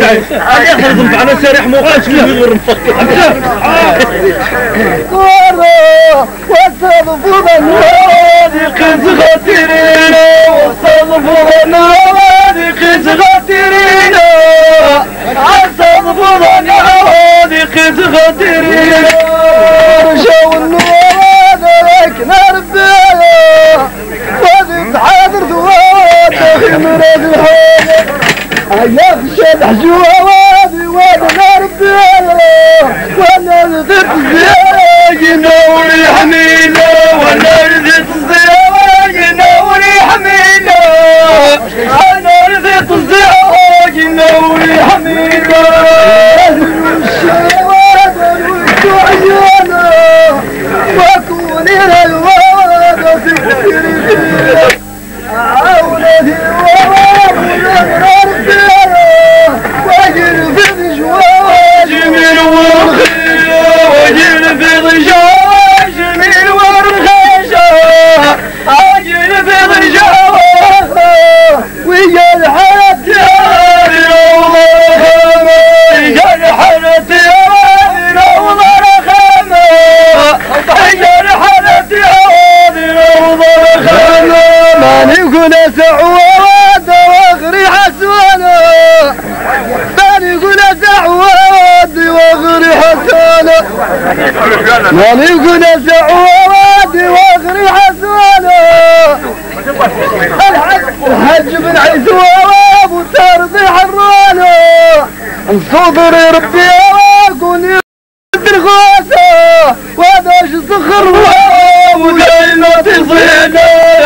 هذا يخرج على سريح موقعش فيه غير وصل النوادي قز غاترين وصل النوادي قز غاترين عصب النوادي قز غاترين رجعوا النوادي لكن ربيا وذي حاضر ثوات اخي مراد الحوض يا خشى الحجوة وادي وادي ربيا وانا نزلت الزياج نوري حميلة وانا نزلت الزياج نوري حميلة انا نزلت الزياج نوري حميلة الشواد والوجه عيانا وكوني الواد في فكري عاونتي وابو واجل في ضجواج من ورخيشة واجل في ضجواج من ورخيشة واجل في ضجواج ويا الحالة يا روضة رخامة يا الحالة يا روضة رخامة يا الحالة يا روضة رخامة ماني يكون سعواد واغري حسوانة ماني يكون سعواد واغري حسوانة ماني يكون سعواد واغري حسوانة الحج بن عيسوان وترضي حرانة صدري ربي واقوني الغوثة وهذاش صخر ودايما تصينا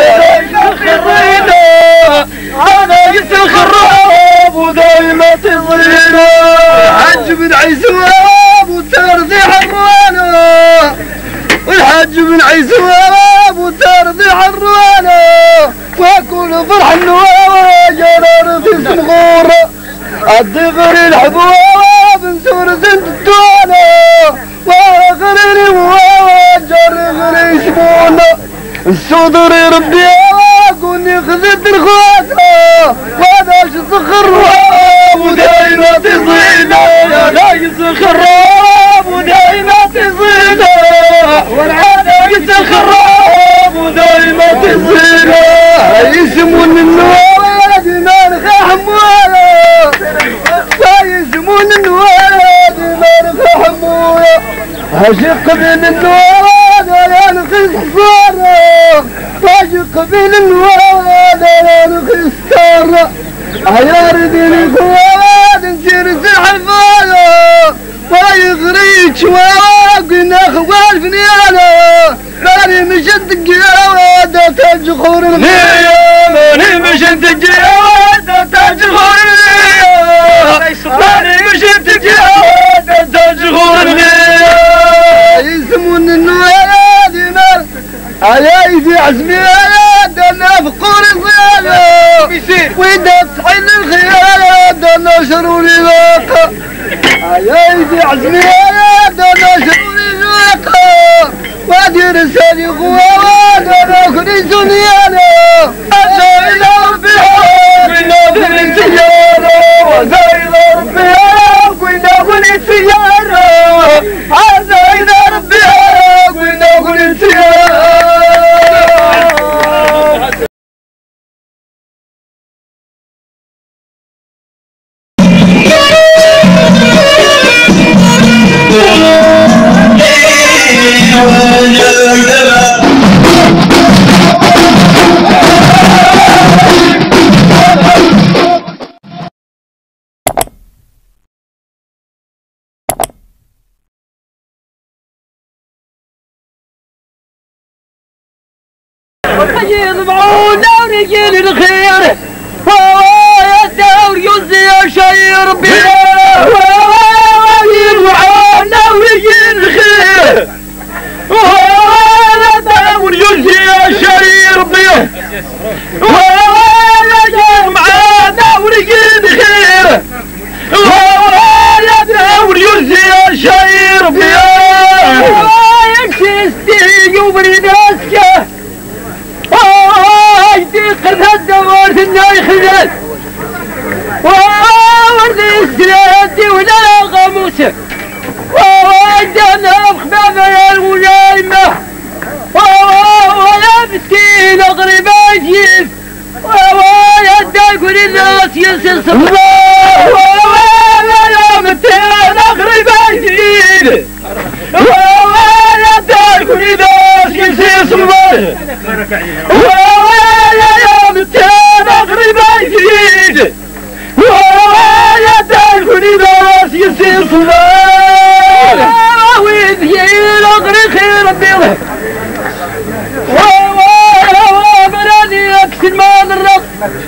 هذا يسخر ودايما تصينا الحج بن عيسوان وترضي حرانة والحج بن عيسوان وترضي حرانة وكل فرح النواج انا في صغورة الدغري الحبوب نسور زند الدولة واغري الواج غري يسمونا الصدري ربي واقوني خذت الخواتة وهذاش صخر ودايما تصينا لا يسخر ودايما تصينا والعادة يسخر ودايما تصينا يسمون النوادي نارخ حموية يسمون النوادي نارخ حموية هشق بين النوادي يا نخي صفارة هشق بين النوادي يا نخي ستارة يا رديني خواد نسير سحفالة ما يغريك واقنا خوال فنيالة ماني مشد الجواد تاج خور الغية ماني مشد الجواد تاج خور الغية ماني مشد الجواد تاج خور الغية يسمون النوادي نار عياي في عزمي انا فقور صيالة وإذا تصحن الخيال انا شروري واقع عياي في عزمي انا شروري واقع وادي رسالي خوان انا كني سنيانا زايد ربيها كنا كني سيارة وزايد ربيها كنا كني سيارة زايد ربيها كنا كني سيارة يضبعونا ورجال الخير يا الدور يوزي يا شير بيا يضبعونا ورجال الخير يا الدور يوزي يا شير بيا يا معانا ورجال الخير يا الدور يوزي يا شير بيا يمشي يوبري ناسكه يديك الهدى ورد الناي خلال ورد السلام يوسف ووجدنا خبابة يا الولايمة ويا مسكين اغرب اجيب ويا كل الناس يسصب ويا مسكين اغرب اجيب ويا كل الناس يسصب ويا مسكين اغرب اجيب ويا كل الناس يسصب ويذيل اغري خير بيضه وبلادي اكسل مال الرق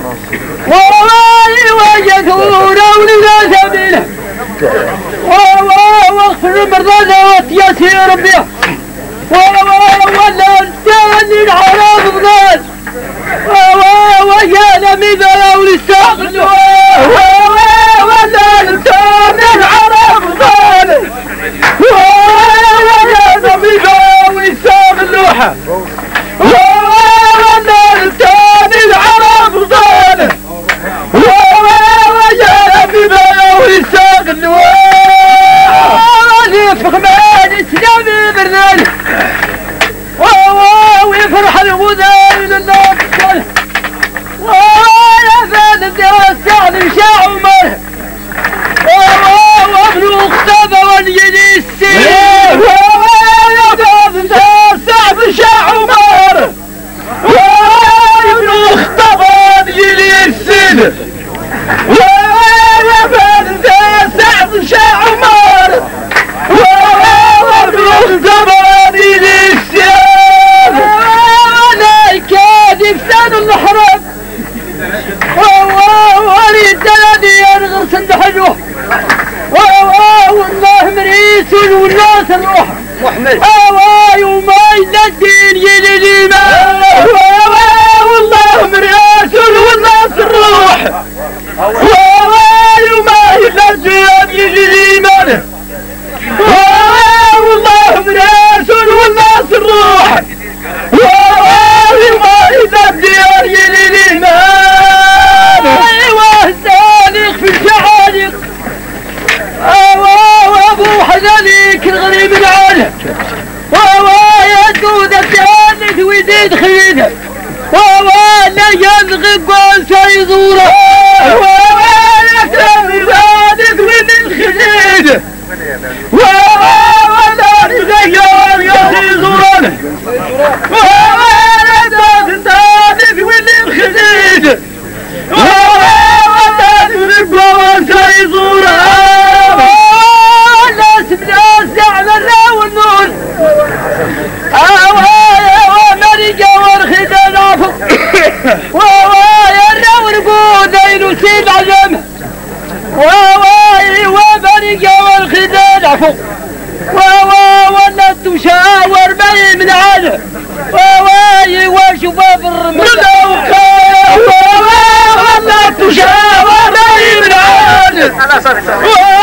ويوجدون اولنا سبيله واغفر المرضى ويسير بيه ولا الثاني العرب ضال ويا ميذا ولساق ولا الثاني العرب ضال ويا ميذا ولساق اللوحه ولا الثاني العرب ضال ويا ميذا ولساق اللوحه يفرح مال اسلامي برنامج ويفرح الغذاء لله ويا فالد السعد مشاع عمر وابن اختبى وليلي السير ويا فالد السعد مشاع عمر وابن اختبى وليلي السير ويا فالد السعد مشاع عمر وابن اختبى وليلي السير وانا كاذب سان المحرم وريد الذي يرغر سند حلوه والله مريس والناس الروح محمد وما الدين يلي ما والله مريس والناس الروح وما الدين يلي ما والله مريس والناس الروح وما الدين يلي ما وابو حذليك الغريب العالم يدود التهانت ويزيد خيده لا يبغي قول سيزوره يتهانت ويزيد خيده ولا يغير يزورونه يتهانت ويزيد خيده ولا يبغي قول سيزوره ومريقة والخدان عفو ويرى ورقودين وسيد عجمه ومريقة والخدان عفو ولا تشاور بي من عاله وشباب الرمل ولا تشاور بي من عاله